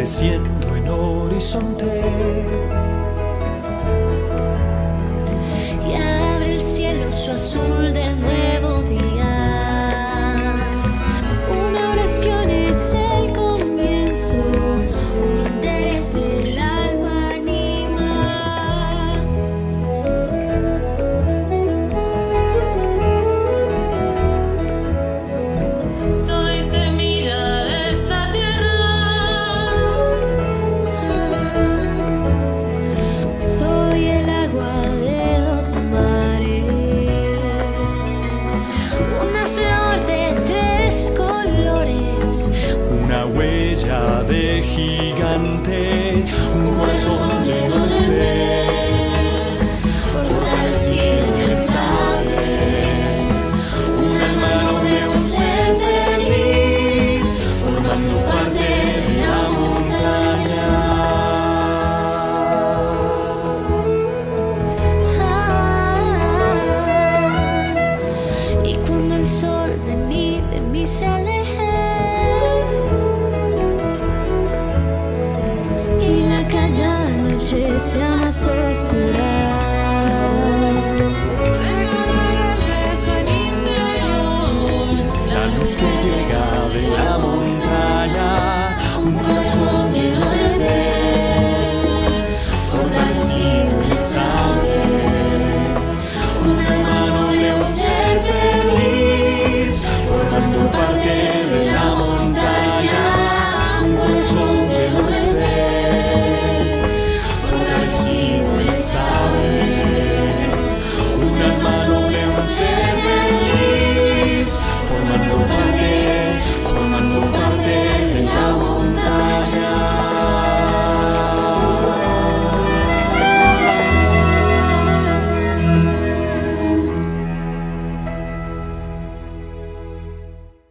creciendo en horizonte. Y abre el cielo su azul del nuevo día. Una oración es el comienzo, un interés el alma anima. Soy semilla de esta tierra, soy el agua de dos mares, una flor de tres colores, Una huella de gigante.